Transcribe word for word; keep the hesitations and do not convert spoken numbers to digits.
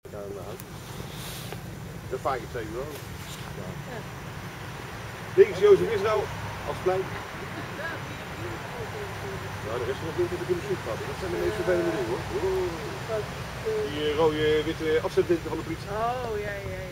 Dat vaak het zeker wel. Ja. Links Jozef Israël als plein. Nou, de rest van het ding heb ik in de zoek gehad. Dat zijn de meest vervelende dingen hoor. Die rode witte afzetdinten van de politie. Oh, ja, ja, ja.